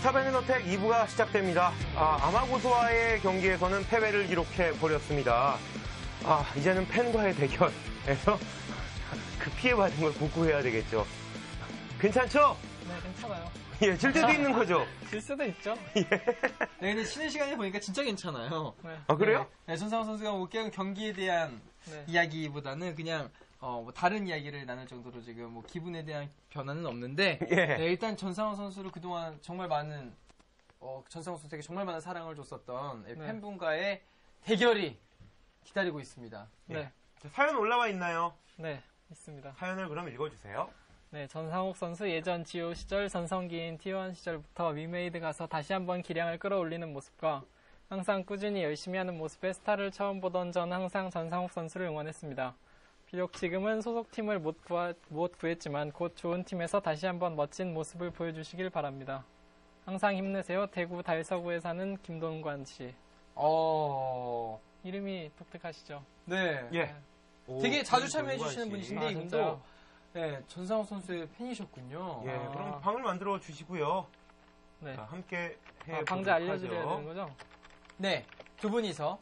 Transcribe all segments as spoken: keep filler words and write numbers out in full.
스타배너텍 이 부가 시작됩니다. 아, 아마고스와의 경기에서는 패배를 기록해 버렸습니다. 아, 이제는 팬과의 대결에서 그 피해받은 걸 복구해야 되겠죠. 괜찮죠? 네, 괜찮아요. 예, 질 때도 있는 거죠? 질 수도 있죠. 예. 네, 근데 쉬는 시간에 보니까 진짜 괜찮아요. 네. 아, 그래요? 네, 전상우 선수가 뭐 경기에 대한 네. 이야기보다는 그냥 어, 뭐 다른 이야기를 나눌 정도로 지금 뭐 기분에 대한 변화는 없는데 예. 네, 일단 전상우 선수를 그동안 정말 많은 어, 전상우 선수에게 정말 많은 사랑을 줬었던 네. 팬분과의 대결이 기다리고 있습니다. 네. 자, 사연 올라와 있나요? 네, 있습니다. 사연을 그럼 읽어주세요. 네, 전상욱 선수 예전 지오 시절 전성기인 티원 시절부터 위메이드 가서 다시 한번 기량을 끌어올리는 모습과 항상 꾸준히 열심히 하는 모습에 스타를 처음 보던 전 항상 전상욱 선수를 응원했습니다. 비록 지금은 소속팀을 못, 구하, 못 구했지만 곧 좋은 팀에서 다시 한번 멋진 모습을 보여주시길 바랍니다. 항상 힘내세요. 대구 달서구에 사는 김동관 씨. 어, 이름이 독특하시죠? 네. 예. 되게 자주 참여해 주시는 분이신데 아, 이분도 진짜요? 네, 전상우 선수의 팬이셨군요. 예, 아. 그럼 방을 만들어 주시고요. 네. 자, 함께 해 아, 방제 알려드려야 되는 거죠? 네, 두 분이서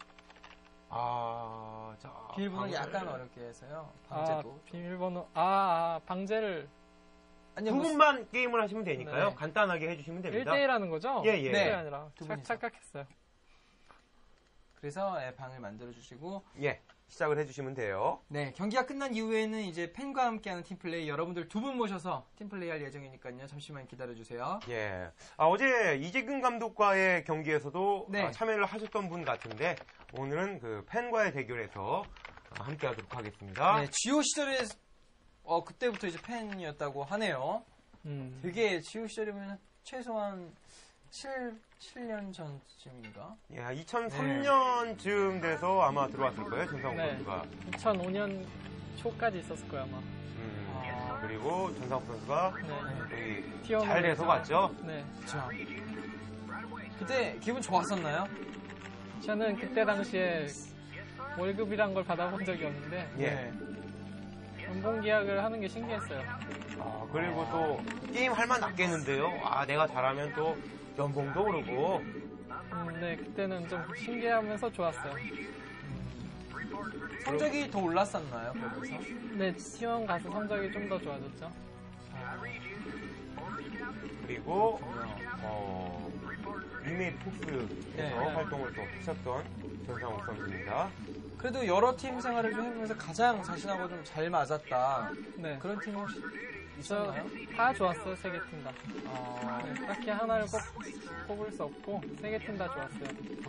아, 자. 비밀번호를 방을- 약간 어렵게 해서요. 아, 방제도. 비밀번호. 아, 아 방제를 아니요, 두 뭐 분만 게임을 하시면 되니까요. 네. 간단하게 해주시면 됩니다. 일 대일 하는 거죠? 예, 예. 네. 네. 아니라 두 착, 분이서. 착각했어요. 그래서 예, 방을 만들어 주시고 예, 시작을 해주시면 돼요. 네, 경기가 끝난 이후에는 이제 팬과 함께하는 팀플레이 여러분들 두 분 모셔서 팀플레이 할 예정이니까요. 잠시만 기다려 주세요. 예. 아, 어제 이재근 감독과의 경기에서도 네. 아, 참여를 하셨던 분 같은데, 오늘은 그 팬과의 대결에서 아, 함께 하도록 하겠습니다. 네, 지오 시절에 어 그때부터 이제 팬이었다고 하네요. 음. 되게 지오 시절이면 최소한 칠, 칠 년 전쯤인가? 예, 이천삼 년쯤 돼서 아마 들어왔을 거예요, 전상욱 네. 선수가. 이천오 년 초까지 있었을 거예요, 아마. 음, 아. 그리고 전상욱 선수가 네. 여기 티원으로 잘 돼서 갔죠. 네. 그쵸. 그때 기분 좋았었나요? 저는 그때 당시에 월급이란 걸 받아본 적이 없는데, 예. 연봉 계약을 하는 게 신기했어요. 아, 그리고 또 게임 할 만 났겠는데요. 아, 내가 잘하면 또 연봉도 오르고. 음, 네, 그때는 좀 신기하면서 좋았어요. 성적이 더 올랐었나요? 그러면서? 네, 티원 가서 성적이 좀 더 좋아졌죠. 그리고 어, 리메이드 폭스에서 네. 활동을 또 하셨던 전상욱 선수입니다. 그래도 여러 팀 생활을 좀 해보면서 가장 자신하고 좀 잘 맞았다. 네. 그런 팀 혹시 저 있었나요? 다 좋았어요, 세 개 팀 다. 아, 네, 딱히 하나를 꼭 뽑을 수 없고, 세 개 팀 다 좋았어요.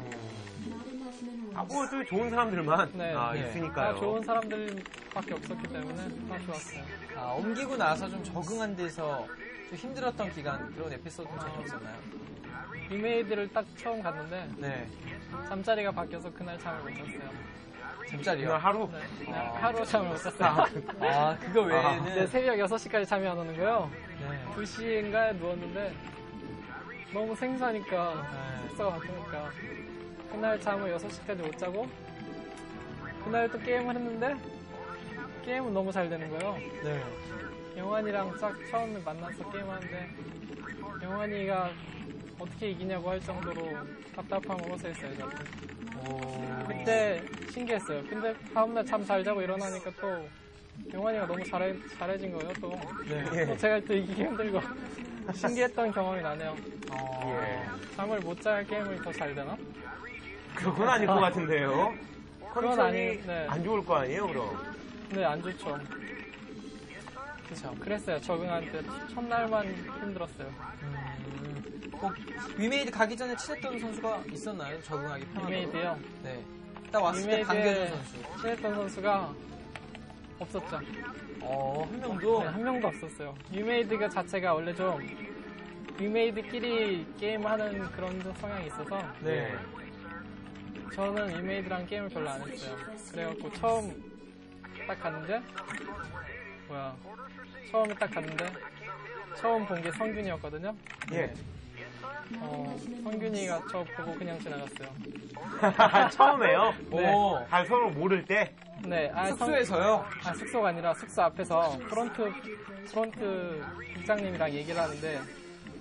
아, 뭐, 또 좋은 사람들만 네. 아, 네. 있으니까요. 다 좋은 사람들밖에 없었기 때문에 다 좋았어요. 아, 옮기고 나서 좀 적응한 데서 좀 힘들었던 기간 그런 에피소드 전혀 없었나요? 리메이드를 딱 처음 갔는데, 네. 잠자리가 바뀌어서 그날 잠을 못 잤어요. 잠자리요? 그날 하루? 네, 그냥 하루 잠을 못 잤어요. 아, 그거 외에는. 네, 새벽 여섯 시까지 잠이 안 오는 거예요. 네. 두 시인가에 누웠는데, 너무 생소하니까, 네. 숙소가 바뀌니까. 그날 잠을 여섯 시까지 못 자고, 그날 또 게임을 했는데, 게임은 너무 잘 되는 거예요. 네. 영환이랑 딱 처음에 만나서 게임하는데, 영환이가 어떻게 이기냐고 할 정도로 답답함을 호소했어요, 저한테. 오. 그때 신기했어요. 근데 다음날 잠 잘 자고 일어나니까 또 영환이가 너무 잘해, 잘해진 거예요, 또. 네. 또 제가 또 이기기 힘들고 신기했던 경험이 나네요. 어. 예. 잠을 못 잘 게임을 더 잘 되나? 그건 아닐 것 같은데요. 그건 컨디션이 아니- 네. 안 좋을 거 아니에요, 그럼? 네, 안 좋죠. 그쵸. 그랬어요. 적응할 때 첫날만 힘들었어요. 음. 꼭 위메이드 가기 전에 친했던 선수가 있었나요? 적응하기 편하다고? 위메이드요. 네. 딱 왔을 때 반겨준 선수. 친했던 선수가 없었죠. 어, 한 명도? 네, 한 명도 없었어요. 위메이드가 자체가 원래 좀 위메이드끼리 게임하는 그런 성향이 있어서 네. 저는 위메이드랑 게임을 별로 안 했어요. 그래갖고 처음 딱 갔는데 뭐야 처음에 딱 갔는데 처음 본 게 성균이었거든요. 예. 어, 성균이가 저 보고 그냥 지나갔어요. 처음에요? 네. 오. 아, 서로 모를 때? 네, 아, 숙소에서요? 성, 아, 숙소가 아니라 숙소 앞에서 프론트 프론트 국장님이랑 얘기를 하는데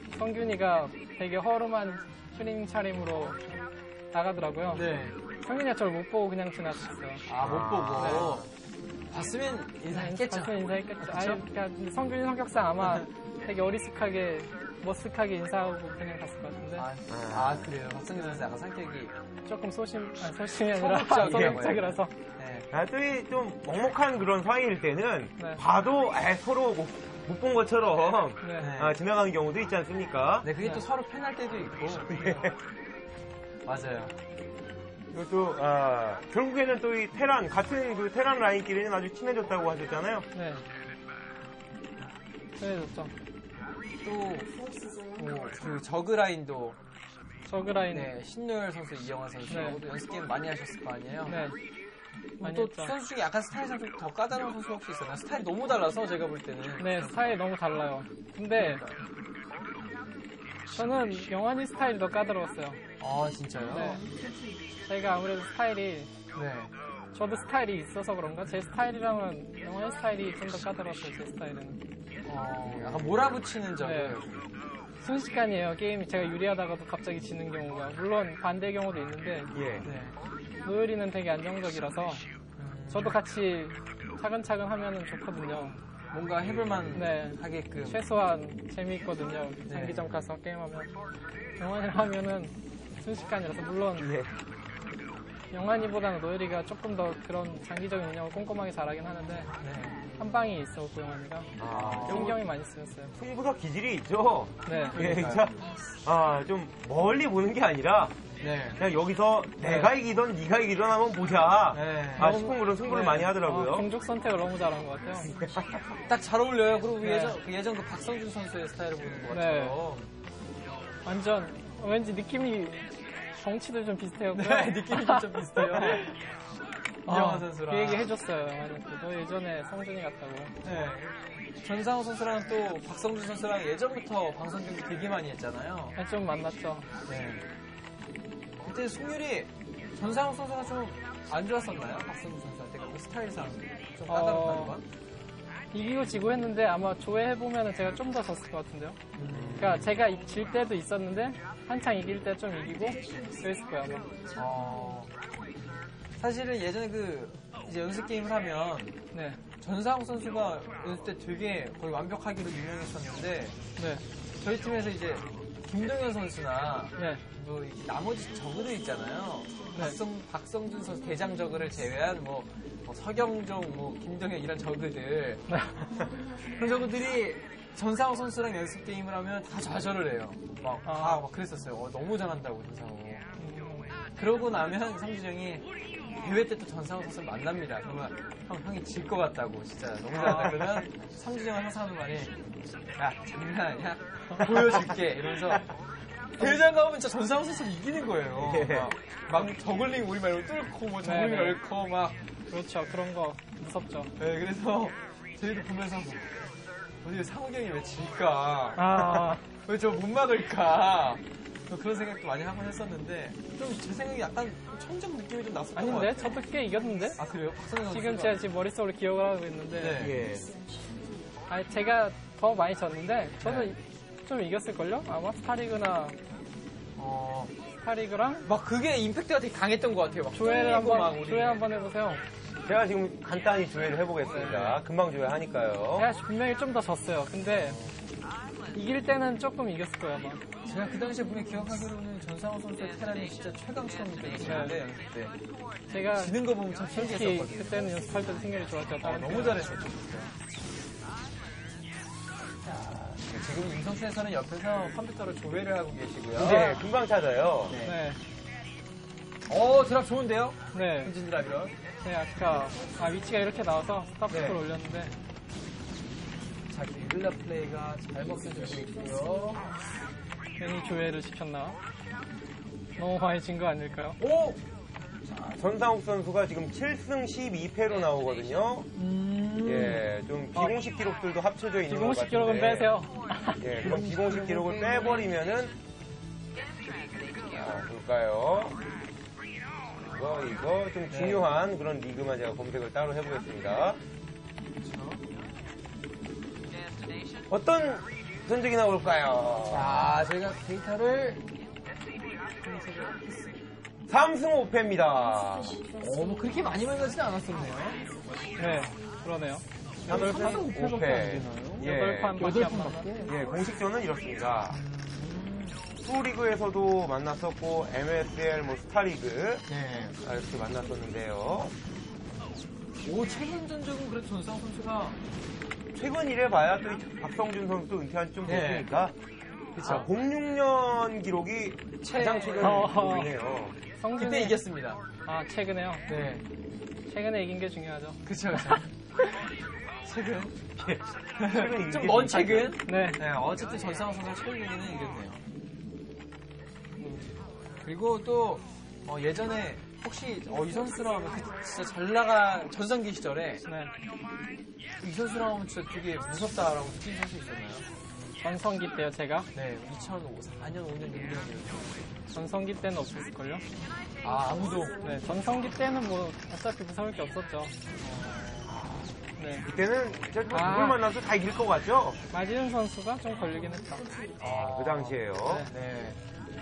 성균이가 되게 허름한 튜닝 차림으로 나가더라고요. 네. 성균이가 저를 못 보고 그냥 지나갔어요. 아, 못 보고. 봤으면 인사했겠죠. 봤으면 인사했겠죠. 그쵸? 아니, 그러니까 근데 성균이 성격상 아마 되게 어리숙하게, 머쓱하게 인사하고 그냥 갔을 것 같은데. 아, 아, 그래요. 박성규 선수 약간 성격이. 조금 소심, 아니, 소심이 아니라 소극적이에요. 소극적이라서. 네. 아, 또 좀 먹먹한 그런 사이일 때는 네. 봐도 에, 서로 못 본 것처럼 네. 아, 지나가는 경우도 있지 않습니까? 네, 그게 네. 또 서로 편할 때도 있고. 맞아요. 그것도 아, 결국에는 또 이 테란 같은 그 테란 라인끼리는 아주 친해졌다고 하셨잖아요. 네. 친해졌죠. 또, 뭐, 그 저그라인도, 저그라인. 네, 신노열 선수, 이영환 선수하고도 네. 연습 게임 많이 하셨을 거 아니에요? 네. 많이 또 했죠. 선수 중에 약간 스타일이 좀 더 까다로운 선수 혹시 있었나요? 스타일이 너무 달라서 제가 볼 때는. 네, 스타일이 너무 달라요. 근데 저는 영환이 스타일이 더 까다로웠어요. 아, 진짜요? 네. 제가 아무래도 스타일이, 네. 저도 스타일이 있어서 그런가? 제 스타일이랑은 영환이 스타일이 좀 더 까다로웠어요, 제 스타일은. 어, 약간 몰아붙이는 적을. 네. 순식간이에요, 게임이. 제가 유리하다가도 갑자기 지는 경우가. 물론 반대 경우도 있는데, 예. 네. 노열이는 되게 안정적이라서 음, 저도 같이 차근차근 하면은 좋거든요. 뭔가 해볼만 네. 하게끔. 최소한 재미있거든요. 네. 장기전 가서 게임하면. 영환이랑 하면은 순식간이라서 물론 예. 영환이보다는 노열이가 조금 더 그런 장기적인 운영을 꼼꼼하게 잘하긴 하는데 네. 한 방이 있었고 영환이가 아, 신경이 많이 쓰였어요. 승부가 기질이 있죠. 네. 예, 진짜 아, 좀 멀리 보는 게 아니라 네. 그냥 여기서 내가 이기던 네가 이기던 한번 보자. 네. 아, 싶은 그런 승부를 네. 많이 하더라고요. 어, 공족 선택을 너무 잘한 것 같아요. 딱 잘 어울려요. 그리고 네. 예전, 그 예전 그 박성준 선수의 스타일을 보는 것 네. 같아요. 완전 왠지 느낌이 덩치도 좀 비슷해요. 네, 느낌이 좀 비슷해요. 이영환 선수랑. 그 얘기 해줬어요. 영환이한테. 너 예전에 성준이 같다고. 네. 전상우 선수랑 또 박성준 선수랑 예전부터 방송 경기 되게 많이 했잖아요. 네, 좀 만났죠. 네. 그때 승률이 전상우 선수가 좀 안 좋았었나요? 박성준 선수한테 그 스타일상 좀 까다롭다는 어, 건? 이기고 지고 했는데 아마 조회해보면 제가 좀 더 졌을 것 같은데요. 그러니까 제가 이- 질 때도 있었는데 한창 이길 때 좀 이기고 그랬을 거예요 아마. 어, 사실은 예전에 그 이제 연습 게임을 하면 네, 전상우 선수가 연습 때 되게 거의 완벽하기로 유명했었는데 네, 저희 팀에서 이제 김동현 선수나 네. 뭐 이 나머지 저그들 있잖아요. 네. 박성, 박성준 선수 대장 저그를 제외한 뭐, 뭐 서경종, 뭐 김동현 이런 저그들 그런 저그들이 전상우 선수랑 연습 게임을 하면 다 좌절을 해요. 막, 아. 아, 막 그랬었어요. 어, 너무 잘한다고 전상우. 그러고 나면 상주정이 대회 때 또 전상우 선수를 만납니다. 그러면 형, 형이 질 것 같다고 진짜 너무 잘한다. 그러면 상주정은 항상 하는 말이 야 장난 아니야? 보여줄게 이러면서 대회장 가면 진짜 전상우 선수를 이기는 거예요. 예. 막, 막 저글링 우리 말로 뚫고 뭐 저글링 네네. 얽고 막 그렇죠. 그런 거 무섭죠. 네, 그래서 저희도 보면서 뭐, 어디 상욱이 형이 왜 질까? 아, 왜 저 못 막을까? 뭐 그런 생각도 많이 하곤 했었는데 좀 제 생각이 약간 천정 느낌이 좀 났었던 것 아닌데? 같아요. 저도 꽤 이겼는데? 아 그래요? 박성현 선수가 지금 제가 지금 머릿속으로 기억을 하고 있는데 네. 예. 아니 제가 더 많이 졌는데 저도 좀 이겼을걸요? 아마 스타리그나 어, 스타리그랑 막 그게 임팩트가 되게 강했던 것 같아요. 막 조회를 뚫리고 막 한번 우리. 조회 한번 해보세요. 제가 지금 간단히 조회를 해보겠습니다. 금방 조회하니까요. 제가 분명히 좀 더 졌어요. 근데 이길 때는 조금 이겼을 거예요 아마. 제가 그 당시에 분명 기억하기로는 전상우 선수의 테란이 진짜 최강처럼 느껴졌는데 네. 제가 지는 거 보면 참 솔직히 신기했었거든요. 그때는 연습할 때도 생각이 좋았죠. 아, 다른 너무 팀은. 잘했었죠. 진짜. 자, 지금 임성춘 해설은 옆에서 컴퓨터로 조회를 하고 계시고요. 네, 금방 찾아요. 네. 네, 어, 드랍 좋은데요? 네, 엔진 드랍이요. 네 아까 아, 위치가 이렇게 나와서 스타프를 네. 올렸는데 자, 게릴라 플레이가 잘 먹혀지고 있고요. 괜히 조회를 시켰나? 너무 많이 진 거 아닐까요? 오! 전상욱 선수가 지금 칠 승 십이 패로 나오거든요. 음. 예, 좀 비공식 기록들도 합쳐져 있는 것 같은데. 비공식 기록은 빼세요. 예, 그럼 비공식 기록을 빼버리면은 자, 볼까요? 이거 이거 좀 중요한 그런 리그만 제가 검색을 따로 해보겠습니다. 어떤 무슨 적이 나올까요? 자, 저희가 데이터를 삼승 오 패입니다. 어, 뭐 그렇게 많이 만나지는 않았었네요. 네, 그러네요. 삼승 오 패. 예, 여덟 판밖에 안 만났고. 예, 공식전은 이렇습니다. 프로리그에서도 만났었고 엠에스엘, 뭐 스타리그 네. 아, 이렇게 만났었는데요. 오, 최근 전적은 그래도 전상욱 선수가 최근 이래봐야 또 이 박성준 선수도 은퇴한 지 좀 네. 됐으니까 그쵸. 아, 공육 년 기록이 가장 최근 어허. 기록이네요. 성준이 그때 이겼습니다. 아, 최근에요? 네. 최근에 이긴 게 중요하죠. 그쵸, 그쵸. 최근? 예. 최근 좀 이게 먼 좀 최근? 네. 네, 어쨌든 전상욱 선수가 최근에는 이겼네요. 음. 그리고 또, 어, 예전에 혹시 어, 이 선수랑 하면 그 진짜 잘 나간 전성기 시절에 네. 이 선수랑 하면 진짜 되게 무섭다라고 느낀 선수 있었나요? 전성기 때요, 제가. 네, 이천사 년, 오 년, 육 년이요. 전성기 때는 없었을걸요? 아, 아무도. 네, 전성기 때는 뭐 어차피 무서울 게 없었죠. 네. 그때는 진짜 뭐 아. 누굴 만나도 다 이길 것 같죠? 마지은 선수가 좀 걸리긴 했다. 아, 그 당시에요. 네.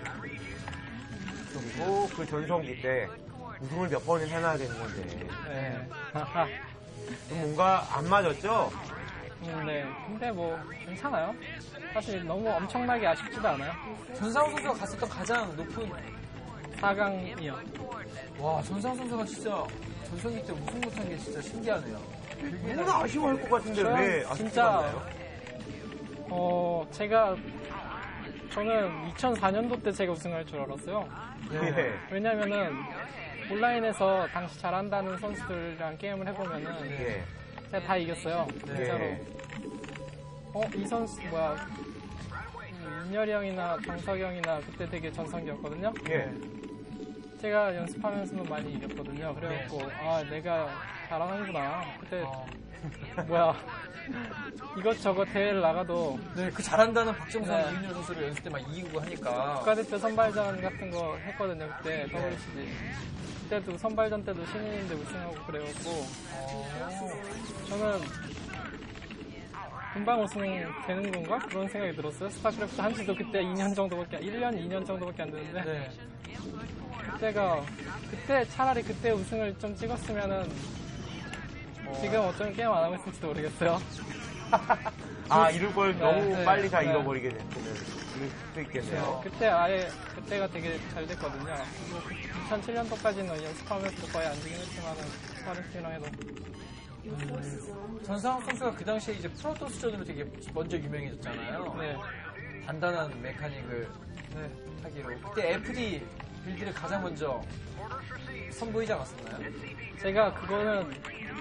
그리고 그 전성기 때 우승을 몇 번을 해놔야 되는 건데 네. 좀 뭔가 안 맞았죠? 음, 네. 근데 뭐 괜찮아요. 사실 너무 엄청나게 아쉽지도 않아요. 전상욱 선수가 갔었던 가장 높은 사 강이요. 와, 전상욱 선수가 진짜 전성기 때 우승 못한 게 진짜 신기하네요. 누구나 아쉬워할 것 같은데 저는 왜 아쉽지 진짜 않나요? 어 제가 저는 이천사 년도 때 제가 우승할 줄 알았어요. 예. 왜냐면은 온라인에서 당시 잘한다는 선수들이랑 게임을 해보면은 예. 제가 다 이겼어요. 진짜로. 예. 어, 이 선수 뭐야? 음, 윤열이 형이나 정석이 형이나 그때 되게 전성기였거든요. 예. 제가 연습하면서는 많이 이겼거든요. 그래갖고 아 내가 잘하는구나. 그때 어. 뭐야 이것저것 대회를 나가도 네, 그 잘한다는 박정선, 네. 이윤열 선수를 연습 때 막 이기고 하니까. 국가대표 선발전 같은 거 했거든요. 그때 더블유씨지. 그때도 선발전 때도 신인인데 우승하고 그래갖고 어. 저는 금방 우승 되는 건가? 그런 생각이 들었어요. 스타크래프트 한 지도 그때 이 년 정도밖에, 일 년, 이 년 정도밖에 안 됐는데. 네. 그때가, 그때 차라리 그때 우승을 좀 찍었으면은 지금 어쩌면 게임 안 하고 있을지도 모르겠어요. 아, 이럴 걸 네, 너무 네, 빨리 다 네. 잃어버리게 됐으면 이럴 수도 있겠네요. 그때 아예, 그때가 되게 잘 됐거든요. 뭐 이천칠 년도까지는 연습하면서 거의 안 지긴 했지만은, 스파링팀이랑 해도. 음, 전상욱 선수가 그 당시에 이제 프로토스전으로 되게 먼저 유명해졌잖아요. 네. 단단한 메카닉을 네. 하기로. 그때 에프디 빌드를 가장 먼저 선보이지 않았었나요? 제가 그거는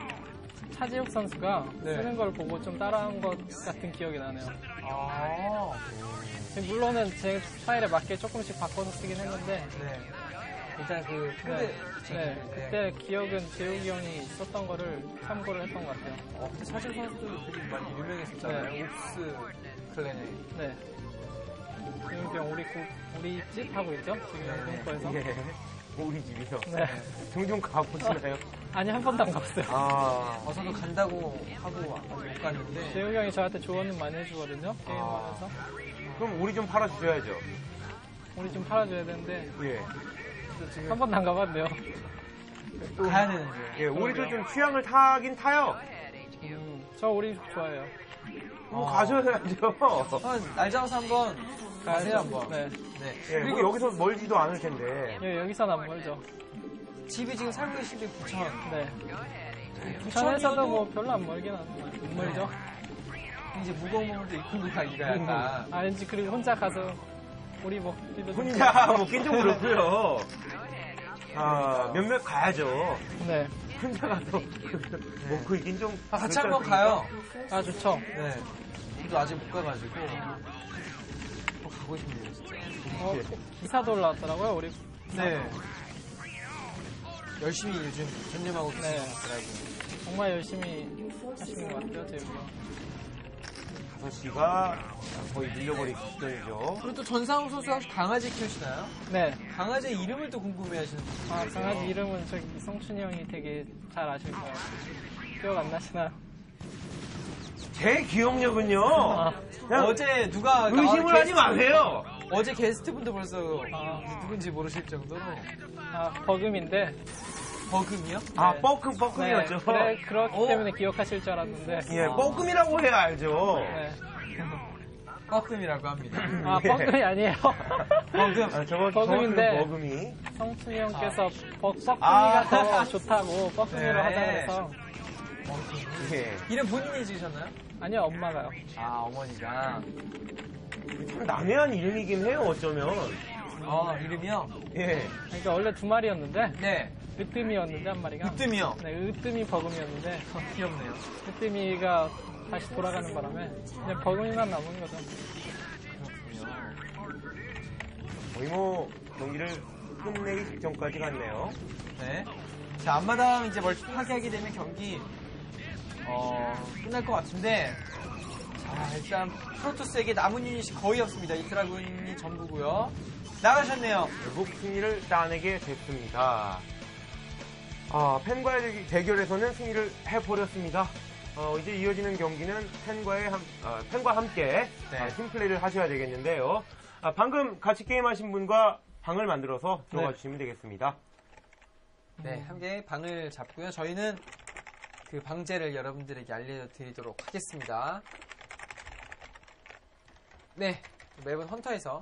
차지욱 선수가 네. 쓰는 걸 보고 좀 따라한 것 같은 기억이 나네요. 아, 물론은 제 스타일에 맞게 조금씩 바꿔서 쓰긴 했는데, 네. 일단 그 네, 네. 네, 그때 기억은 재욱이 형이 썼던 거를 참고를 했던 것 같아요. 어, 근데 차지욱 선수도 되게 많이 유명했었잖아요. 네. 옵스 클랜에. 네. 재욱이 형 우리 국, 우리 집 하고 있죠? 지금 공포에서. 예. 우리 집이요. 네. 종종 가보시나요? 아니, 한 번도 안 가봤어요. 아, 어, 저도 간다고 하고 아직 못 갔는데. 재욱이 형이 저한테 조언은 많이 해주거든요. 게임하면서. 그럼 우리 좀 팔아주셔야죠. 우리 좀 팔아줘야 되는데, 예. 지금 한 번도 안 가봤네요. 가야 되는데. 예, 우리도 좀 취향을 타긴 타요. 음, 저 우리 좋아해요. 뭐 아. 가셔야죠. 한, 날 잡아서 한번 가세요, 한번. 네. 네. 예, 뭐 여기서 멀지도 않을 텐데. 예, 여기서는 안 멀죠. 집이 지금 살고 계신 게 부천. 네. 부천에서도 부천에서도 뭐 별로 안 멀긴 안 멀죠. 이제 무거운 몸도 입고 가기가 약간. 아, 왠지 그리고 혼자 가서 우리 먹기도 좀 혼자 먹긴 좀 그렇고요. 아, 몇몇 가야죠. 네. 혼자 가서 먹고 있긴 좀. 아, 같이 그렇지 한번 않습니까? 가요. 아, 좋죠. 네. 저도 아직 못 가가지고. 또 가고 싶네요, 진짜. 어, 기사도 올라왔더라고요, 우리. 네. 열심히 요즘 전념하고 네. 계시더라고요. 정말 열심히 하시는 것 같아요, 제가. 다섯 시가 거의 밀려버리기 직전이죠. 그리고 또 전상욱 선수 혹시 강아지 키우시나요? 네. 강아지 이름을 또 궁금해 하시는 분이 아, 있어요. 강아지 이름은 저기 이성춘이 형이 되게 잘 아실 거예요. 기억 안 나시나요? 제 기억력은요. 그냥 어제 누가 의심을 아, 하지 마세요. 어제 게스트분도 벌써 아. 누군지 모르실 정도로 아, 버금인데. 버금이요? 아, 네. 뻐끔 뻐끔이었죠. 네, 그래, 그렇기 어? 때문에 기억하실 줄 알았는데. 예, 아. 뻐끔이라고 해야 알죠. 네. 뻐끔이라고 합니다. 아, 예. 뻐금이 아니에요. 버금. 아, 저거 뻐끔인데. 저거 뻐끔이. 성춘이 형께서 뻐, 뻐끔이가 아. 더 좋다고 뻐끔이로 네. 하자 그래서. 예. 이름 본인이 지으셨나요? 아니요, 엄마가요. 아, 어머니가. 참 난해한 이름이긴 해요, 어쩌면. 어, 이름이요? 예. 그러니까 원래 두 마리였는데, 네. 으뜸이었는데, 한 마리가. 으뜸이요? 네, 으뜸이 버금이었는데, 귀엽네요. 으뜸이가 다시 돌아가는 바람에, 그냥 버금이만 남은 거죠. 그렇군요. 거의 뭐, 경기를 끝내기 직전까지 갔네요. 네. 자, 앞마당 이제 멀티 파괴하게 되면 경기, 어, 끝날 것 같은데, 자, 일단 프로토스에게 남은 유닛이 거의 없습니다. 이 드라군이 전부고요. 나가셨네요. 결국 승리를 따내게 됐습니다. 아, 팬과의 대결에서는 승리를 해버렸습니다. 어, 이제 이어지는 경기는 팬과의 함, 아, 팬과 함께 네. 아, 팀플레이를 하셔야 되겠는데요. 아, 방금 같이 게임하신 분과 방을 만들어서 들어가 네. 주시면 되겠습니다. 네, 함께 방을 잡고요. 저희는 그 방제를 여러분들에게 알려드리도록 하겠습니다. 네, 매번 헌터에서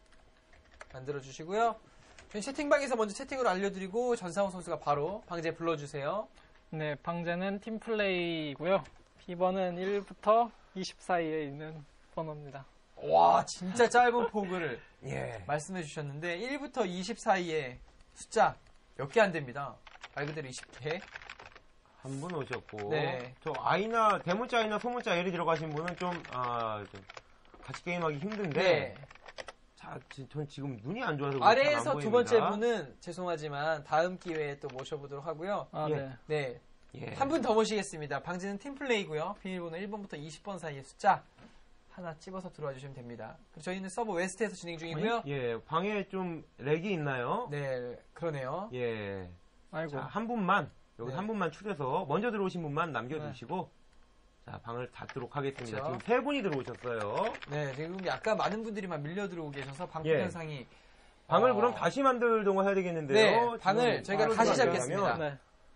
만들어주시고요. 저희 채팅방에서 먼저 채팅으로 알려드리고 전상우 선수가 바로 방제 불러주세요. 네, 방제는 팀플레이고요. 비번은 일부터 이십 사이에 있는 번호입니다. 와, 진짜 짧은 포그를 예. 말씀해 주셨는데 일부터 이십 사이에 숫자 몇 개 안 됩니다. 말 그대로 이십 개. 한 분 오셨고. 네. 저 아이나, 대문자 아이나 소문자 L이 들어가신 분은 좀, 아, 좀 같이 게임하기 힘든데. 네. 자, 지- 전 지금 눈이 안 좋아서. 아래에서 잘안 두 번째 보입니다. 분은 죄송하지만 다음 기회에 또 모셔보도록 하고요. 아, 예. 네. 네. 예. 한 분 더 모시겠습니다. 방지는 팀플레이고요. 비밀번호 일 번부터 이십 번 사이의 숫자 하나 찝어서 들어와 주시면 됩니다. 그리고 저희는 서버 웨스트에서 진행 중이고요. 예, 방에 좀 렉이 있나요? 네, 그러네요. 예. 아이고. 자, 한 분만, 여기 네. 한 분만 추려서 먼저 들어오신 분만 남겨주시고, 자, 방을 닫도록 하겠습니다. 그렇죠. 지금 세 분이 들어오셨어요. 네, 지금 약간 많은 분들이 막 밀려 들어오고 계셔서 방풀 예. 현상이 방을 어, 그럼 다시 만들동을 해야 되겠는데요. 네, 지금 방을 저희가 바로 다시 들어가려면. 잡겠습니다. 네.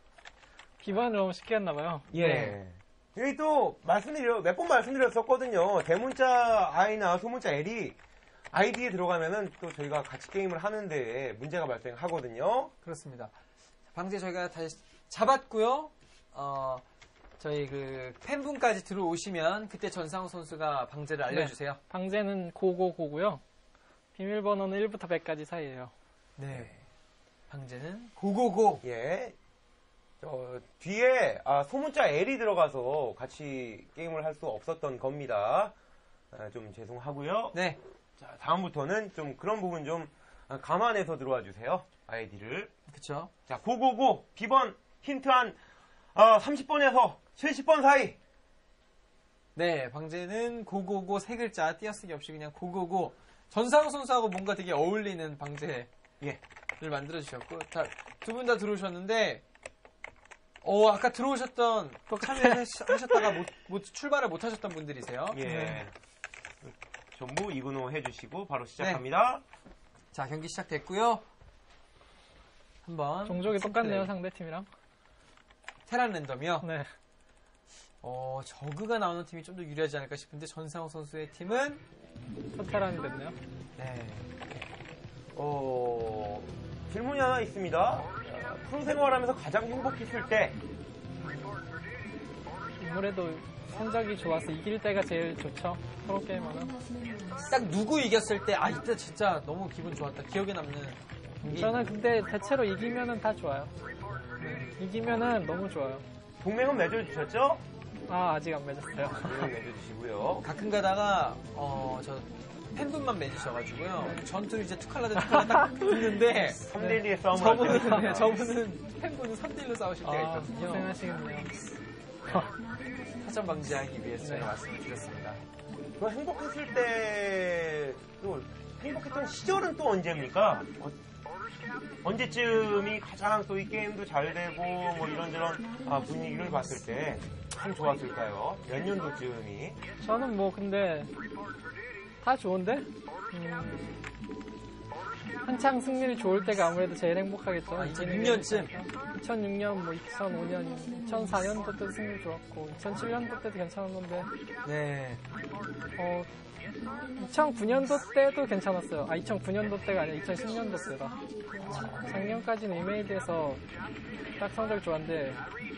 비번을 너무 쉽게 했나봐요. 예. 네. 여기 또 말씀드려, 몇 번 말씀드렸었거든요. 대문자 I나 소문자 L이 아이디에 들어가면은 또 저희가 같이 게임을 하는데 문제가 발생하거든요. 그렇습니다. 방제 저희가 다시 잡았고요. 어, 저희 그 팬분까지 들어오시면 그때 전상우 선수가 방제를 알려주세요. 방제는 고고고고요. 비밀번호는 일부터 백까지 사이에요. 네. 방제는 고고고. 예. 저 뒤에 아, 소문자 L이 들어가서 같이 게임을 할 수 없었던 겁니다. 아, 좀 죄송하고요. 네. 자, 다음부터는 좀 그런 부분 좀 아, 감안해서 들어와 주세요. 아이디를. 그쵸. 자, 고고고 비번 힌트 한 아, 삼십 번에서 칠십 번 사이. 네. 방제는 고고고 세 글자 띄어쓰기 없이 그냥 고고고. 전상우 선수하고 뭔가 되게 어울리는 방제를 예. 만들어주셨고. 두 분 다 들어오셨는데 어, 아까 들어오셨던 참여하셨다가 못, 못- 출발을 못 하셨던 분들이세요. 예. 네. 전부 이근호 해주시고 바로 시작합니다. 자, 경기 시작됐고요. 한번 종족이 똑같네요, 팀플레이. 상대팀이랑. 테란 랜덤이요. 네. 어, 저그가 나오는 팀이 좀 더 유리하지 않을까 싶은데 전상우 선수의 팀은 토테란이 됐네요. 네. 어, 질문이 하나 있습니다. 프로 생활하면서 가장 행복했을 때. 아무래도 성적이 좋아서 이길 때가 제일 좋죠. 프로게이머는. 딱 누구 이겼을 때 아, 이때 진짜 너무 기분 좋았다. 기억에 남는 경기. 저는 근데 대체로 이기면은 다 좋아요. 네. 이기면은 너무 좋아요. 동맹은 맺어주셨죠? 아, 아직 안 맺었어요. 동맹 맺어주시고요. 가끔 가다가 어, 저 팬분만 맺으셔가지고요. 전투 이제 투칼라드 투칼라드 딱 붙는데 삼 대 일의 싸움을 저분은 하죠. 네, 저분은 팬분은 삼 대 일로 싸우실 때가 아, 있거든요. 고생하시겠네요. 사전 방지하기 위해서 네. 제가 말씀을 드렸습니다. 그 행복했을 때, 또, 행복했던 시절은 또 언제입니까? 어, 언제쯤이 가장 또 이 게임도 잘 되고, 뭐 이런저런 아, 분위기를 봤을 때, 참 좋았을까요? 몇 년도쯤이? 저는 뭐 근데 다 좋은데 음, 한창 승률이 좋을 때가 아무래도 제일 행복하겠죠. 아, 이천육 년쯤? 이천육 년, 뭐 이천오 년, 이천사 년도 때도 승률 좋았고 이천칠 년도 때도 괜찮았는데 네. 어, 이천구 년도 때도 괜찮았어요. 아, 이천구 년도 때가 아니라 이천십 년도 때다. 작년까지는 이메이드에서 딱 성적이 좋았는데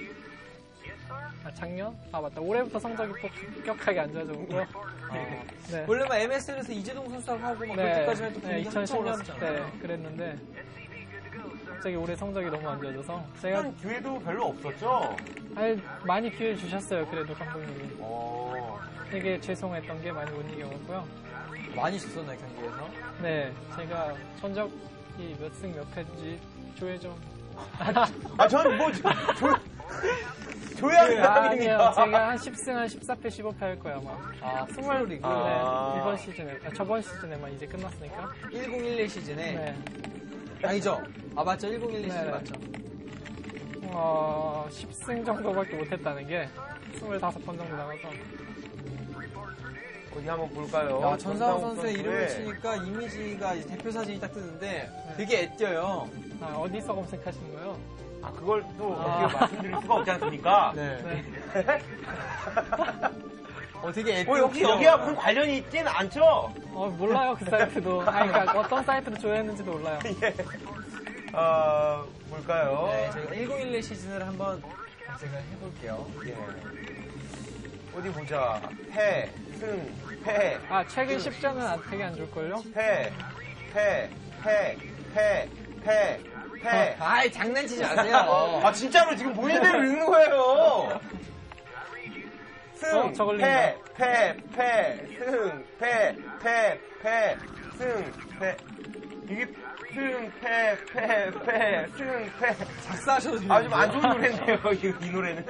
아, 작년? 아, 맞다. 올해부터 성적이 또 급격하게 안 좋아졌고요. 아, 네. 원래 막 엠에스엔에서 이재동 선수하고 하고 막 네, 그때까지만 또 네, 분위기 한참 이천십 년 올랐었잖아요. 때 그랬는데 갑자기 올해 성적이 너무 안 좋아져서 제가 그런 기회도 별로 없었죠? 아니, 많이 기회 주셨어요. 그래도 감독님이 어, 되게 죄송했던 게 많이 못 이겨갖고요. 많이 졌었나요, 경기에서? 네, 제가 전적이 몇 승 몇 패인지 조회 좀. 아, 저는 뭐, 조, 조회하는 아, 아니에요. 사람이니까. 제가 한 십 승, 한 십사 패, 십오 패 할 거야, 아마. 아, 스몰 리그? 아. 네, 이번 시즌에, 아, 저번 시즌에만 이제 끝났으니까. 천십일 시즌에? 네. 아니죠? 아, 맞죠? 천십일 시즌 네. 맞죠? 어, 십 승 정도밖에 못했다는 게 이십오 번 정도 나가서. 어디 한번 볼까요? 야, 전상욱 전상욱 선수의 이름을 선수의 치니까 이미지가 이제 대표 사진이 딱 뜨는데 네. 되게 애띄어요. 아, 어디서 검색하신 거예요? 아, 그걸 또 아. 어떻게 말씀드릴 수가 없지 않습니까? 네. 네. 어, 되게 애띄어. 어, 혹시 여기와 무슨 관련이 있진 않죠? 어, 몰라요, 그 사이트도. 아니, 그러니까 어떤 사이트로 조회했는지도 몰라요. 예. 아, 볼까요? 네, 제가 천십일 시즌을 한번 검색을 해볼게요. 예. 어디 보자. 패, 승, 패, 아, 최근 십 전은 안, 되게 안 좋을걸요? 패, 패, 패, 패, 패, 패. 아이, 장난치지 마세요. 아, 진짜로 지금 본인대로 읽는 거예요. 승, 어, 저걸 패, 패, 패, 승, 패, 패, 패, 승, 패. 이게 승, 패, 패, 패, 승, 패. 작사하셔도 돼요. 아, 좀 안 좋은 노래네요, 이, 이 노래는.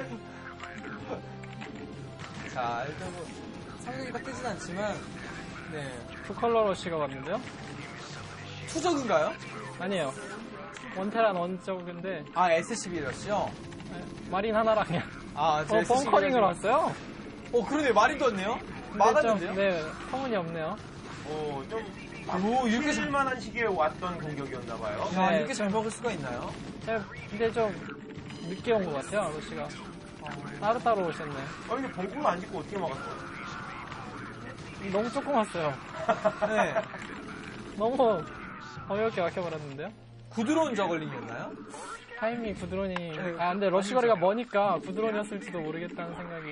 자, 일단 뭐, 성적이 딱 뜨진 않지만, 네. 두 컬러 러쉬가 왔는데요? 투적인가요? 아니에요. 원테란 원적인데, 아, 에스씨비였죠? 마린 하나랑요. 아, 어, 벙커링을 왔어요? 어, 그러네. 말이 떴네요? 근데 막았는데요? 좀, 네, 성운이 없네요. 어, 좀. 오, 이렇게 잘, 만한 시기에 왔던 공격이었나봐요. 야, 네, 이렇게 잘 먹을 수가 있나요? 제가 근데 좀 늦게 온 것 같아요, 러쉬가. 어, 따로따로 오셨네. 아, 근데 벙커를 안 짓고 어떻게 막았어요? 너무 조금 왔어요. 네. 너무 어이없게 막혀버렸는데요? 구드러운 저글링이었나요? 타이밍 구드론이, 아, 근데 러쉬 거리가 머니까 구드론이었을지도 모르겠다는 생각이.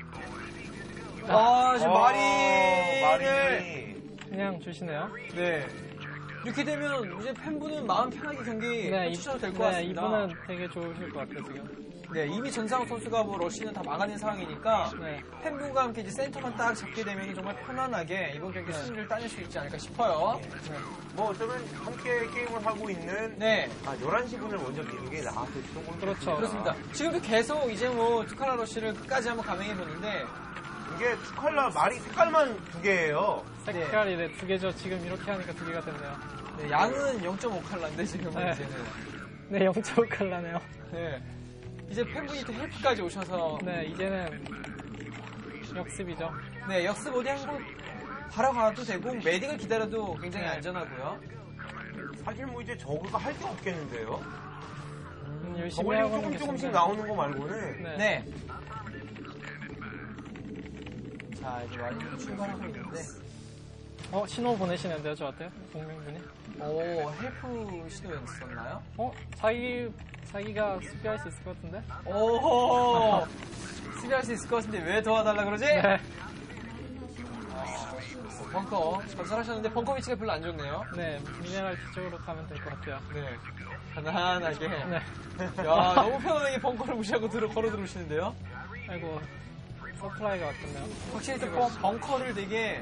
아, 지금 어, 마리를. 마리. 그냥 주시네요. 네. 이렇게 되면 이제 팬분은 마음 편하게 경기 네, 해주셔도 될 것 네, 같습니다. 이분은 되게 좋으실 것 같아요, 지금. 네, 이미 전상욱 선수가 뭐 러쉬는 다 막아낸 상황이니까 네. 팬분과 함께 이제 센터만 딱 잡게 되면 정말 편안하게 이번 경기 승리를 따낼 수 있지 않을까 싶어요. 뭐 어쩌면 함께 게임을 하고 있는 네, 아, 열한 시 분을 먼저 미는 게 나아서 좋은 그렇죠. 그렇습니다. 지금도 계속 이제 뭐 투카라 러쉬를 끝까지 한번 감행해보는데 이게 두 컬러 말이 색깔만 두 개예요. 색깔이 네, 두 개죠. 지금 이렇게 하니까 두 개가 됐네요. 네, 양은 영 점 오 칼라인데 지금은 네. 이제는 네, 영 점 오 칼라네요. 네. 이제 팬분이 또 헬프까지 오셔서 네, 이제는 역습이죠. 네, 역습 어디 한번 바로 가도 되고 메딕을 기다려도 굉장히 네. 안전하고요. 사실 뭐 이제 저그가 할 게 없겠는데요. 음, 열심히 저걸링 하고 있는 조금 게 조금씩 좋네. 나오는 거 말고는 네. 네. 자, 이제 와인이 출발하고 있는데 어, 신호 보내시는데요, 저한테? 동명분이? 오, 헬프 시도였었나요? 어? 자기, 자기가 수비할 수 있을 것 같은데? 오호! 수비할 수 있을 것 같은데 왜 도와달라 그러지? 네. 어, 벙커 건설하셨는데 벙커 위치가 별로 안 좋네요. 네, 미네랄 뒤쪽으로 가면 될 것 같아요. 네. 가난하게. 네. 야, 너무 편안하게 벙커를 무시하고 들어, 걸어 들어오시는데요? 아이고, 서프라이가 왔겠네요. 확실히 또 벙- 벙커를 되게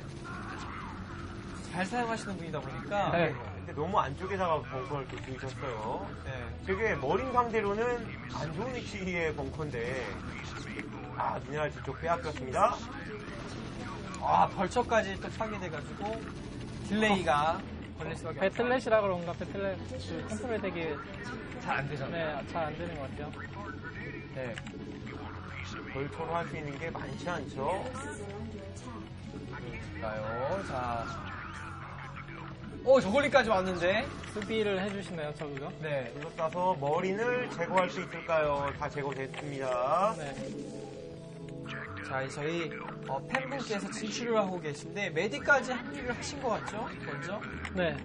잘 사용하시는 분이다 보니까. 네. 근데 너무 안쪽에다가 벙커를 또 지으셨어요. 네. 되게 머린 상대로는 안 좋은 위치의 벙커인데 아, 미네랄 뒤쪽 빼앗겼습니다. 아, 벌처까지 또 파괴돼가지고 딜레이가 걸릴 수밖에 없어요. 배틀넷이라 그런가, 배틀넷, 그 컨트롤 되게, 잘 안 되잖아요. 네, 잘 안 되는 것 같아요. 네. 벌초로 할 수 있는 게 많지 않죠. 그러니까요. 자. 오, 저걸리까지 왔는데. 수비를 해주시네요, 저그가. 네. 둘러싸서 머리를 제거할 수 있을까요? 다 제거됐습니다. 네. 자, 저희 어, 팬분께서 진출을 하고 계신데 메디까지 합류를 하신 것 같죠? 먼저? 네.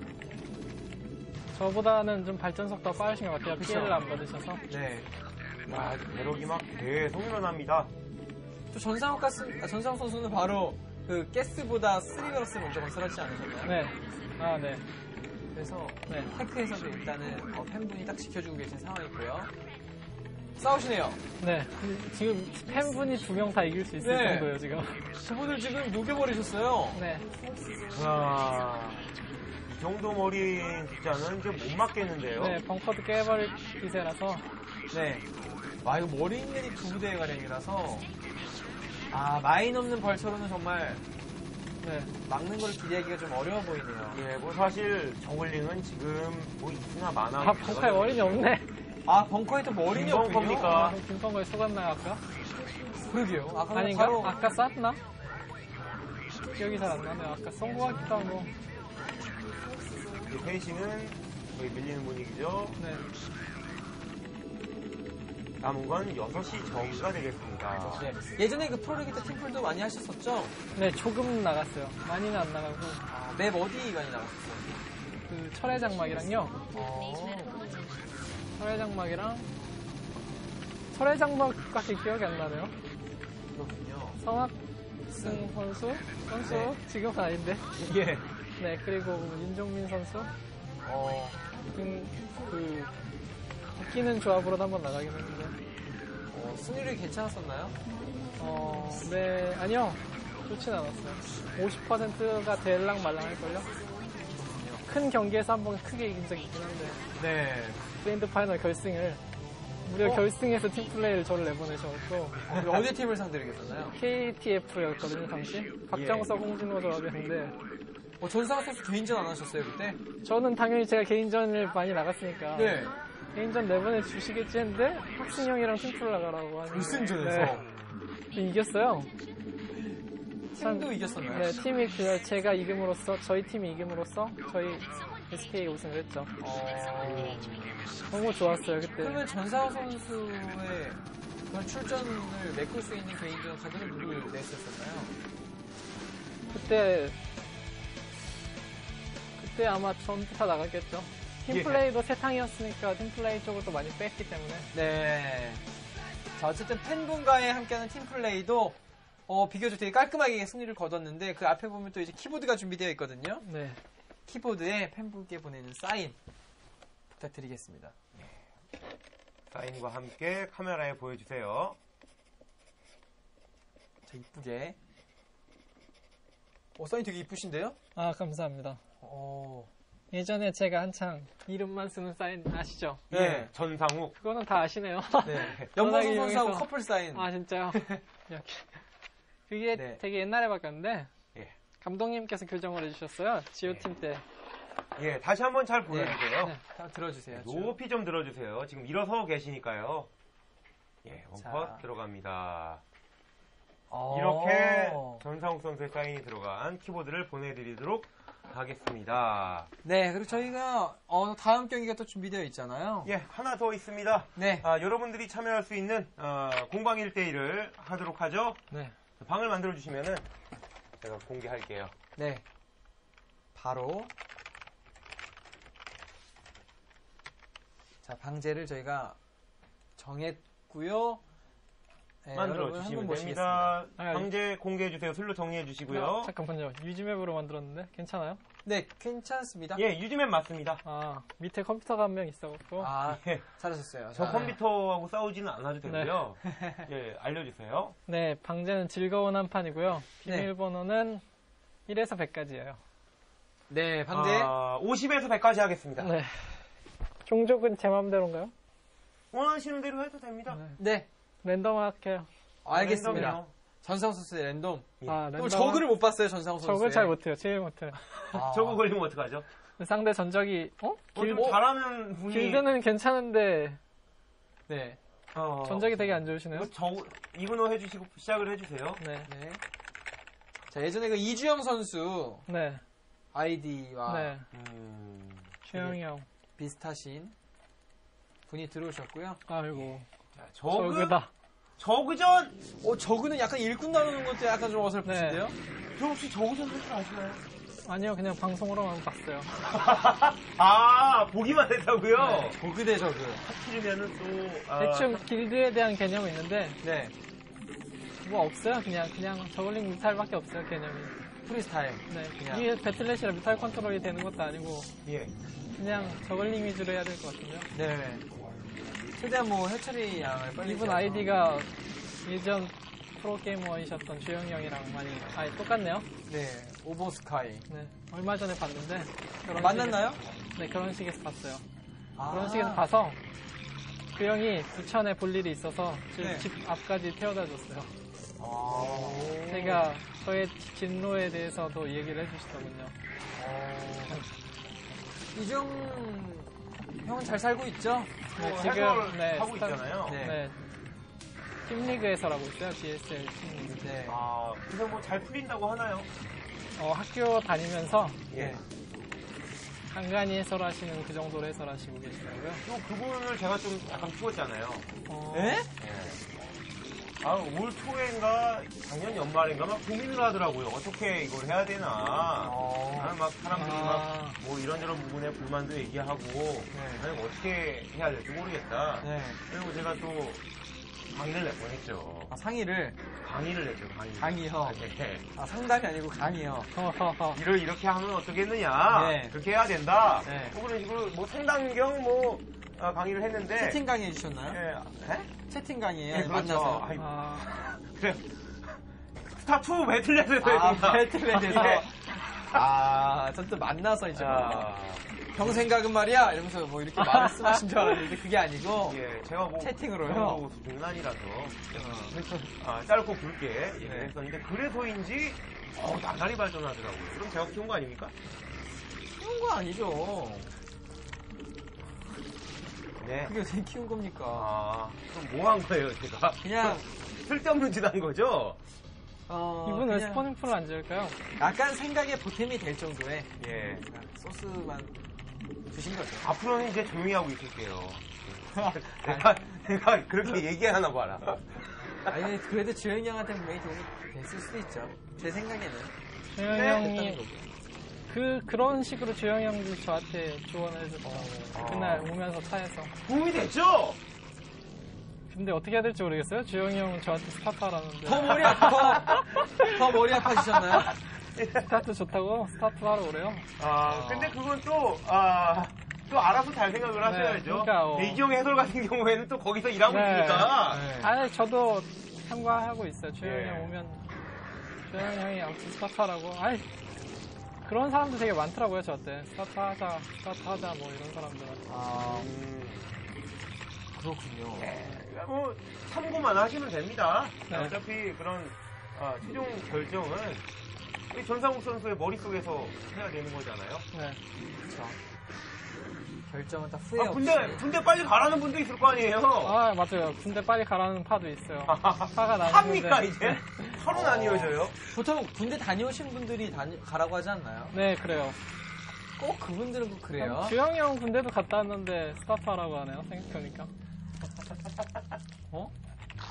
저보다는 좀 발전 속도가 빠르신 것 같아요. 그쵸? 피해를 안 받으셔서. 네. 와, 배럭이 막 계속 일어납니다. 또 전상욱 같은, 아, 전상욱 선수는 바로 그 가스보다 쓰리그러스 먼저 건설하지 않으셨나요? 네. 아, 네. 그래서 네. 테크에서도 일단은 어, 팬분이 딱 지켜주고 계신 상황이고요. 싸우시네요. 네. 지금 팬분이 두 명 다 이길 수 있을 네. 정도예요, 지금. 그분을 지금 녹여버리셨어요. 네. 와, 이 정도 머리 숫자는 좀 못 맞겠는데요. 네, 벙커도 깨버릴 기세라서. 네. 와, 이거 머리 인내리 두 부대 가량이라서 아, 마인 없는 벌처로는 정말 네. 막는 걸 기대하기가 좀 어려워 보이네요. 예, 뭐 사실 저글링은 지금 뭐 있으나 마나. 아, 벙커에 머리는 없네. 아, 벙커에도 머리는 빈 없군요. 벙커입니까? 아, 김건거에 속았나요, 아까? 그러게요. 아까 아닌가? 바로 아까 쐈나? 기억이 잘 안 나네요. 아까 쏜 것 같기도 하고. 페이시는 거의 밀리는 분위기죠. 네. 남은 건 여섯 시 정가 되겠습니다. 네. 예전에 그 프로리그 때 팀플도 많이 하셨었죠? 네, 조금 나갔어요. 많이는 안 나가고. 아, 맵 어디 많이 나갔었어요? 그 철의 장막이랑요. 어. 철의 장막이랑 철의 장막밖에 기억이 안 나네요. 그렇군요. 성학승 선수? 선수? 네. 지금은 아닌데. 예. 네, 그리고 윤종민 선수? 어. 그, 그 바뀌는 조합으로도 한번 나가긴 했는데. 어, 승률이 괜찮았었나요? 어, 네, 아니요. 좋진 않았어요. 오십 퍼센트가 될랑 말랑할걸요? 큰 경기에서 한번 크게 이긴 적이 있긴 한데. 네. 그랜드 파이널 결승을 무려 어? 결승에서 팀플레이를 저를 내보내셔갖고 그 어디 팀을 상대로 이겼었나요? 케이티에프였거든요 당시 박정석 홍진호 조합이었는데 어, 전상욱 선수 개인전 안 하셨어요, 그때? 저는 당연히 제가 개인전을 많이 나갔으니까 네. 개인전 내보내 주시겠지 했는데 학승형이랑 팀플 나가라고 하는데 결승전에서 네. 이겼어요. 팀도 이겼었나요? 네, 팀이 그 제가 이김으로써 저희 팀이 이김으로써 저희 에스케이가 우승을 했죠. 어... 너무 좋았어요 그때. 그러면 전상욱 선수의 그런 출전을 메꿀 수 있는 개인전 가격은 누구를 냈었었나요? 그때 그때 아마 전부 다 나갔겠죠. 팀플레이도 세 탕이었으니까 팀플레이 쪽을 또 많이 뺐기 때문에. 네. 자, 어쨌든 팬분과의 함께하는 팀플레이도 어, 비교적 되게 깔끔하게 승리를 거뒀는데 그 앞에 보면 또 이제 키보드가 준비되어 있거든요. 네. 키보드에 팬분께 보내는 사인 부탁드리겠습니다. 사인과 함께 카메라에 보여주세요. 자, 이쁘게. 어, 사인 되게 이쁘신데요? 아 감사합니다. 어. 예전에 제가 한창 이름만 쓰는 사인 아시죠? 네. 예, 전상욱. 그거는 다 아시네요. 네. 연보성 전화기 선수하고 이용해서- 커플 사인. 아 진짜요? 이렇게. 그게 네. 되게 옛날에 바뀌었는데 예. 감독님께서 교정을 해주셨어요. 지오팀 때. 예, 다시 한번 잘 보여주세요. 네. 한번 들어주세요. 높이 좀 들어주세요. 지금 일어서 계시니까요. 예, 자. 원컷 들어갑니다. 어. 이렇게 전상욱 선수의 사인이 들어간 키보드를 보내드리도록 하겠습니다. 네, 그리고 저희가 어, 다음 경기가 또 준비되어 있잖아요. 예, 하나 더 있습니다. 네. 아, 여러분들이 참여할 수 있는 어, 공방 일 대일을 하도록 하죠. 네. 방을 만들어주시면은 제가 공개할게요. 네. 바로 자, 방제를 저희가 정했고요. 네, 만들어 여러분 주시면 한번 됩니다. 아, 방제 공개해 주세요. 술로 정리해 주시고요. 아, 잠깐만요. 유지맵으로 만들었는데 괜찮아요? 네, 괜찮습니다. 예, 유지맨 맞습니다. 아 밑에 컴퓨터가 한 명 있어갖고. 아, 예, 잘하셨어요. 저 자, 컴퓨터하고 싸우지는 않아도 되고요. 예, 알려주세요. 네, 방제는 즐거운 한 판이고요. 네. 비밀번호는 일에서 백까지예요. 네, 방제. 아, 오십에서 백까지 하겠습니다. 네. 종족은 제 맘대로인가요? 원하시는 대로 해도 됩니다. 네. 네, 랜덤 할게요. 알겠습니다. 랜덤이요. 전상우 선수의 랜덤. 예. 아, 그럼 랜덤. 저그를 못 봤어요, 전상우 선수. 저걸 잘 못해요. 제일 못해요. 아, 저거 걸리면 어떡하죠? 상대 전적이 어? 어, 길, 좀 잘하는 분이 길드는 괜찮은데 네. 어, 전적이 되게 안 좋으시네요. 이거 저, 이분호 해주시고 시작을 해주세요. 네. 네. 자, 예전에 그 이주영 선수 네. 아이디와 네. 음, 주영이 형. 비슷하신 분이 들어오셨고요. 아이고. 자, 저그, 저그다. 저그전! 어, 저그는 약간 일꾼 나누는 것도 약간 좀 어설프신데요? 저 혹시 저그전 할 줄 아시나요? 아니요, 그냥 방송으로만 봤어요. 아, 보기만 했다고요? 네, 저그 대 저그. 하필이면은 또, 아, 대충 길드에 대한 개념은 있는데, 네. 뭐 없어요. 그냥, 그냥 저글링 미사일밖에 없어요, 개념이. 프리스타일. 네. 그냥. 이게 배틀넷이라 미사일 컨트롤이 되는 것도 아니고, 예. 그냥 저글링 위주로 해야 될 것 같은데요. 네. 최대한 뭐 해처리 양을 빨리. 이분 지어서. 아이디가 예전 프로게이머이셨던 주영이 형이랑 많이, 아니, 똑같네요. 네. 오버스카이. 네. 얼마 전에 봤는데, 결혼식에서- 만났나요? 네, 결혼식에서 봤어요. 아. 결혼식에서 봐서, 그 형이 부천에 볼 일이 있어서 지금 네. 집 앞까지 태워다 줬어요. 아. 제가 저의 진로에 대해서도 얘기를 해주시더군요. 어. 이중 형은 잘 살고 있죠? 네, 뭐 지금, 해설 네, 하고 스타- 있잖아요. 네. 네. 팀리그에서라고 있어요, 디에스엘 팀리그. 네. 아, 그래서 뭐 잘 풀린다고 하나요? 어, 학교 다니면서 예. 간간히 해설하시는 그 정도로 해설하시고 계시더라고요. 또 그분을 제가 좀 약간 키웠잖아요. 어, 에? 아, 올 초인가 작년 연말인가 막 고민을 하더라고요. 어떻게 이걸 해야 되나. 어. 나는 막 사람들이 아. 막 뭐 이런저런 부분에 불만도 얘기하고 나는 어떻게 해야 될지 모르겠다. 네. 그리고 제가 또 강의를 낼 뻔했죠. 아, 상의를. 강의를 냈죠. 강의. 강의요. 네. 아, 상담이 아니고 강의요. 허허허. 이를 이렇게 하면 어떻겠느냐. 네. 그렇게 해야 된다. 네. 뭐 그런 식으로 뭐 상담경 뭐 어, 강의를 했는데. 채팅 강의 해주셨나요? 예. 네? 채팅 강의예요. 네, 그렇죠. 만나서. 아이고. 아, 그래. 스타2 배틀넷에서 아, 했구나. 배틀넷에서. 예. 아, 전 또 만나서 이제 뭐 아, 평생각은 말이야 이러면서 뭐 이렇게 말씀하신 줄 알았는데 그게 아니고 예, 제가 뭐 채팅으로요? 정도 수준은 아니라서 아, 짧고 굵게 얘기를 네. 했었는데 그래서인지 어, 나날이 발전하더라고요. 그럼 제가 키운 거 아닙니까? 키운 거 아니죠. 네. 그게 어떻게 키운 겁니까? 아, 그럼 뭐 한 거예요, 제가? 그냥 쓸데없는 짓 한 거죠? 어, 이분 왜 그냥 스포닝풀을 안 지을까요? 약간 생각에 보탬이 될 정도의 예. 소스만 주신 거죠. 앞으로는 이제 조용히 하고 있을게요. 내가, 내가 그렇게 얘기하나 봐라. 아니 그래도 주영이 형한테 분명히 도움이 됐을 수도 있죠. 제 생각에는. 주영이 네, 형이 됐다는 거고. 그 그런 식으로 주영이 형도 저한테 조언을 해줬죠. 어. 그날 오면서 차에서. 도움이 됐죠? 근데 어떻게 해야 될지 모르겠어요. 주영이 형은 저한테 스타트하라는데. 더 머리 아파 더, 더 머리 아파지셨나요? 스타트 좋다고 스타트 하러 오래요. 아, 근데 그건 또, 아, 또 알아서 잘 생각을 하셔야죠. 그러니까, 어. 이지영 해설 같은 경우에는 또 거기서 일하고 네. 있으니까. 네. 아니 저도 참가하고 있어요. 주영이 예. 형 오면 주영이 형이 아무튼 스타트 하라고. 아니 그런 사람도 되게 많더라고요 저한테. 스타트 하자, 스타트 하자 뭐 이런 사람들은. 아 음, 그렇군요. 뭐, 참고만 하시면 됩니다. 네. 어차피 그런, 아, 최종 결정은 우리 전상욱 선수의 머릿속에서 해야 되는 거잖아요. 네. 그렇죠. 결정은 다 후회 아, 없이. 군대, 군대 빨리 가라는 분도 있을 거 아니에요? 아 맞아요. 군대 빨리 가라는 파도 있어요. 파가 나는데. 합니까, 이제? 하루 나뉘어져요? 보통 군대 다녀오신 분들이 다니, 가라고 하지 않나요? 네 그래요. 꼭 그분들은 꼭 그래요. 주영이 형 군대도 갔다 왔는데 스타트 하라고 하네요. 생각해보니까. 어?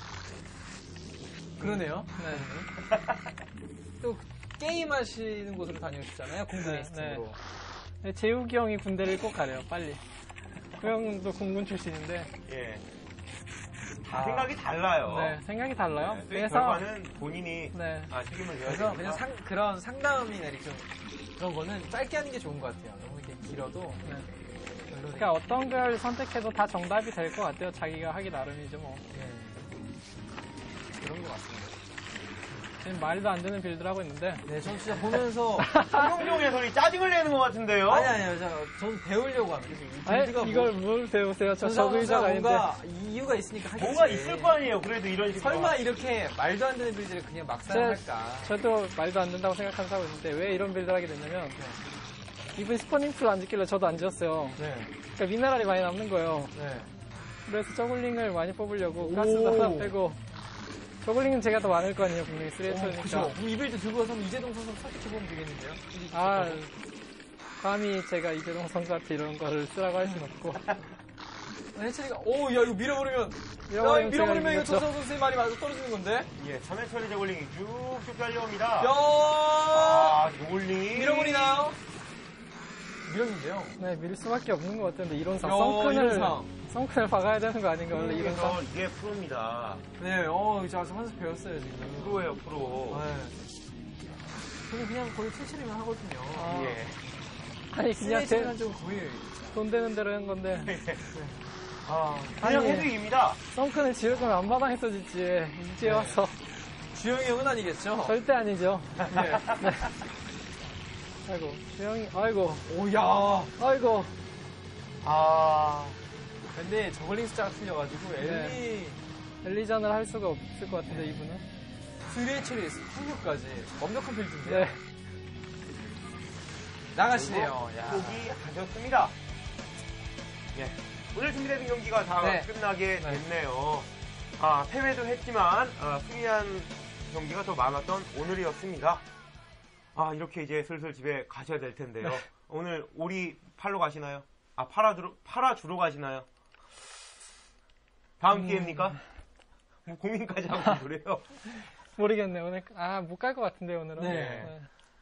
그러네요. 네. 또 게임 하시는 곳으로 다녀오셨잖아요. 공군 네, 에이스팀으로. 네, 재욱이 형이 군대를 꼭 가래요. 빨리. 그 형도 공군 출신인데. 예. 아. 생각이 달라요. 네, 생각이 달라요. 네, 그래서 결과는 본인이 네. 아, 책임을 져야 그래서 되니까. 그냥 상, 그런 상담이나 이렇게 좀 그런 거는 짧게 하는 게 좋은 것 같아요. 너무 이렇게 길어도 네. 별로. 그러니까 어떤 걸 선택해도 다 정답이 될 것 같아요. 자기가 하기 나름이죠 뭐. 네. 그런 것 같습니다. 지금 말도 안 되는 빌드를 하고 있는데. 네, 전 진짜 보면서 성경종 해설이 짜증을 내는 것 같은데요? 아니 아니요, 저, 저는 배우려고 합니다. 이 아니, 빌드가 이걸 뭐, 뭘 배우세요? 저 전상욱 적의자가 선수가 있는데. 뭔가 이유가 있으니까 하겠지. 뭐가 있을 거 아니에요. 그래도 이런 식으로. 설마 이렇게 말도 안 되는 빌드를 그냥 막 제- 사용할까? 저도 말도 안 된다고 생각하는 사람이 있는데 왜 이런 빌드를 하게 됐냐면 이분이 스포닝풀 안 짓길래 저도 안 지었어요. 네, 그러니까 미네랄이 많이 남는 거예요. 네. 그래서 저글링을 많이 뽑으려고 가스도 하나 빼고 저글링은 제가 더 많을 거 아니에요. 분명히 쓰리 해처니까. 그죠. 그럼 이 빌드 들고 가서 이재동 선수 선택해보면 되겠는데요? 아, 감히 제가 이재동 선수한테 이런 거를 쓰라고 할 순 없고. 해철이가, 오, 야, 이거 밀어버리면, 야, 이거 밀어버리면 밀어버리면 이거 제가 전상욱 선수의 말이 맞아 떨어지는 건데? 예, 삼 회 처리 저글링이 쭉쭉 달려옵니다. 야, 아, 저글링이. 밀어버리나요? 밀었는데요. 네, 밀 수밖에 없는 것 같은데 이론상 야, 썬큰을 이론상. 썬큰을 박아야 되는 거 아닌가 원래 그래서 이론상. 이게 프로입니다. 네, 어, 이제 와서 한수 배웠어요, 지금. 프로예요, 프로. 네. 저는 그냥 거의 채처리만 하거든요. 아, 예. 아니 그냥 제, 스레이트는 좀 거의. 돈 되는 대로 한 건데 아, 그냥 아니, 해도 이깁니다. 썬큰을 지을 거면 앞마당에서 짓지 이제 네. 와서 주영이 형은 아니겠죠? 절대 아니죠. 네. 네. 아이고 주영이 아이고 오, 야. 아이고 아, 근데 저글링 숫자가 틀려가지고, 엘리, 엘리전을 할 수가 없을 것 같은데 이분은. 스레이처리 확률까지 완벽한 빌드인데. 네. 나가시네요. 야. 포기 하셨습니다. 예. 오늘 준비된 경기가 다 네. 끝나게 됐네요. 아, 패배도 했지만, 아, 승리한 경기가 더 많았던 오늘이었습니다. 아, 이렇게 이제 슬슬 집에 가셔야 될 텐데요. 네. 오늘 오리 팔러 가시나요? 아, 팔아주러, 팔아주러 가시나요? 다음 음. 기회입니까? 뭐 고민까지 하고 그래요. 모르겠네 오늘 아 못 갈 것 같은데 오늘은. 네.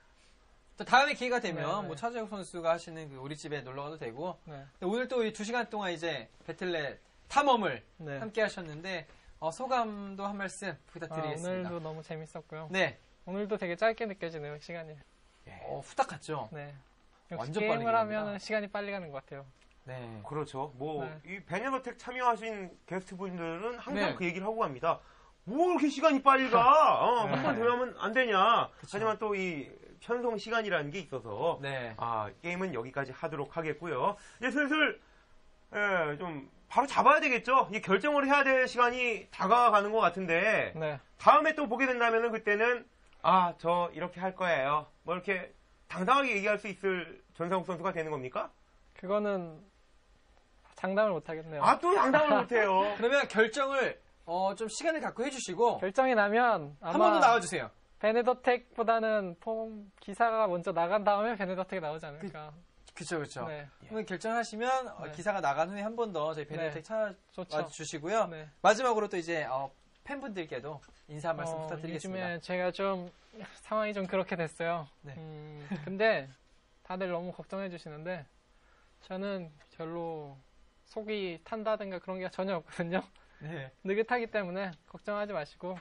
또 다음에 기회가 되면 네, 네. 뭐 차재욱 선수가 하시는 그 우리 집에 놀러 가도 되고 네. 오늘 또 이 두 시간 동안 이제 배틀넷 탐험을 네. 함께 하셨는데 어, 소감도 한 말씀 아, 부탁드리겠습니다. 오늘도 너무 재밌었고요. 네, 오늘도 되게 짧게 느껴지네요 시간이. 어, 후딱 갔죠. 네. 역시 완전 빠르게 게임을 갑니다. 하면 시간이 빨리 가는 것 같아요. 네, 그렇죠. 뭐, 네. 이 베네더텍 참여하신 게스트분들은 항상 네. 그 얘기를 하고 갑니다. 뭐 이렇게 시간이 빨리 가? 어, 네. 한 번 더 하면 안 되냐? 하지만 또 이 편성 시간이라는 게 있어서, 네, 아, 게임은 여기까지 하도록 하겠고요. 이제 슬슬, 예, 좀, 바로 잡아야 되겠죠? 이 결정을 해야 될 시간이 다가가는 것 같은데, 네. 다음에 또 보게 된다면은 그때는, 아, 저 이렇게 할 거예요. 뭐 이렇게 당당하게 얘기할 수 있을 전상욱 선수가 되는 겁니까? 그거는 장담을 못 하겠네요. 아, 또 당당을 못해요. 그러면 결정을 어, 좀 시간을 갖고 해주시고 결정이 나면 아마 한 번 더 나와주세요. 베네더텍보다는 폼 기사가 먼저 나간 다음에 베네더텍이 나오지 않을까. 그쵸, 그쵸. 네. 오늘 결정하시면 어, 네. 기사가 나간 후에 한 번 더 저희 베네텍 네. 좋죠. 찾아주시고요. 네. 마지막으로 또 이제 어, 팬분들께도 인사 한 말씀 어, 부탁드리겠습니다. 요즘에 제가 좀 상황이 좀 그렇게 됐어요. 네. 음, 근데 다들 너무 걱정해 주시는데 저는 별로 속이 탄다든가 그런 게 전혀 없거든요. 네. 느긋하기 때문에 걱정하지 마시고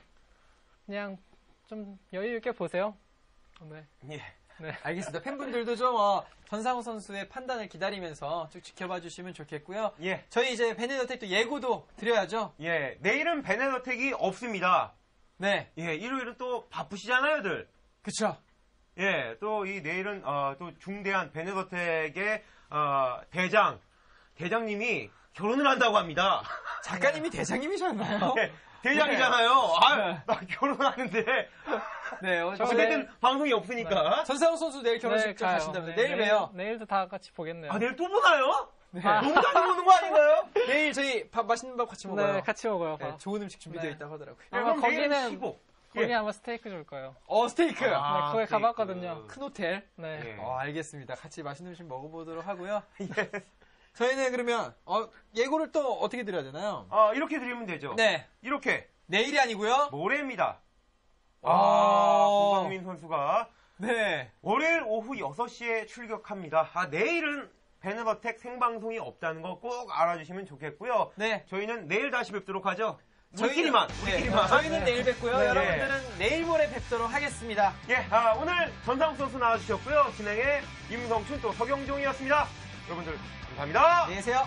그냥 좀 여유 있게 보세요. 네. 예. 알겠습니다. 팬분들도 좀 어, 전상우 선수의 판단을 기다리면서 쭉 지켜봐 주시면 좋겠고요. 예. 저희 이제 베네더텍 또 예고도 드려야죠. 예. 내일은 베네더텍이 없습니다. 네. 예. 일요일은 또 바쁘시잖아요들. 그쵸. 예. 또 이 내일은, 어, 또 중대한 베네더텍의, 어, 대장, 대장님이 결혼을 한다고 합니다. 작가님이 대장님이셨나요? 예. 대장이잖아요. 아, 나 결혼하는데. 네. 어, 저 어쨌든 네. 방송이 없으니까. 전상우 선수 내일 결혼식 네, 좀 가요. 가신다면 네, 내일 봬요. 내일도 다 같이 보겠네요. 아, 내일 또 보나요? 네. 아. 너무 자주 보는 거 아닌가요? 내일 저희 밥 맛있는 밥 같이 먹어요. 네, 같이 먹어요. 네, 밥. 좋은 음식 준비되어 네. 있다고 하더라고요. 예, 아마 그럼 내일은 거기는- 쉬고. 거기 예. 아마 스테이크 줄 거예요. 어, 스테이크. 아, 네, 거기 스테이크. 가봤거든요. 큰 호텔. 네. 예. 어, 알겠습니다. 같이 맛있는 음식 먹어보도록 하고요. 예. 저희는 그러면 어, 예고를 또 어떻게 드려야 되나요? 어, 이렇게 드리면 되죠. 네. 이렇게. 내일이 아니고요. 모레입니다. 아, 아. 고광민 선수가 네. 월요일 오후 여섯 시에 출격합니다. 아, 내일은 베네더텍 생방송이 없다는 거 꼭 알아주시면 좋겠고요. 네. 저희는 내일 다시 뵙도록 하죠. 저희는- 우리끼리만, 네. 우리끼리만. 저희는 내일 뵙고요. 네. 여러분들은 내일 모레 뵙도록 하겠습니다. 예, 아, 오늘 전상욱 선수 나와주셨고요. 진행의 임성춘 또 서경종이었습니다. 여러분들 감사합니다. 안녕히 계세요.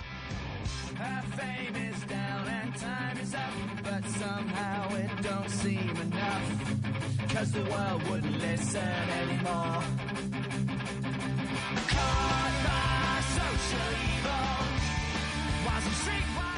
Our fame is down and time is up, but somehow it don't seem enough, cause the world wouldn't listen anymore. Caught by social evil, wasn't streetwise.